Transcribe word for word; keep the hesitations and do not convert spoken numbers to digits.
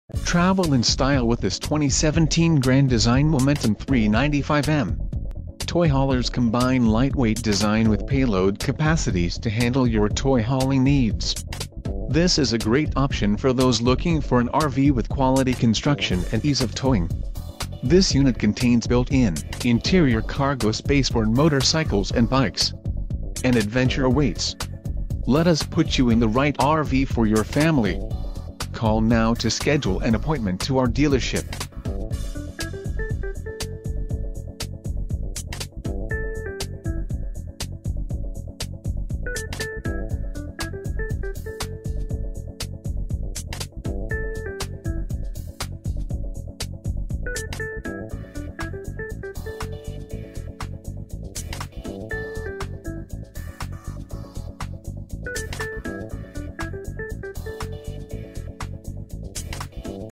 Travel in style with this twenty seventeen Grand Design Momentum three ninety-five M. Toy haulers combine lightweight design with payload capacities to handle your toy hauling needs. This is a great option for those looking for an R V with quality construction and ease of towing. This unit contains built-in, interior cargo space for motorcycles and bikes. An adventure awaits. Let us put you in the right R V for your family. Call now to schedule an appointment to our dealership.